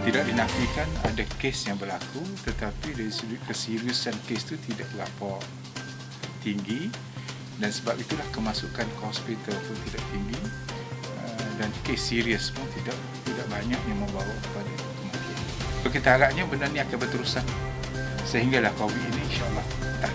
Tidak dinafikan ada kes yang berlaku, tetapi dari sudut keseriusan kes itu tidak berapa tinggi, dan sebab itulah kemasukan ke hospital pun tidak tinggi, dan kes serius pun tidak banyak yang membawa kepada kematian. So, kita harapnya benda ini akan berterusan sehinggalah COVID ini insya-Allah tahan.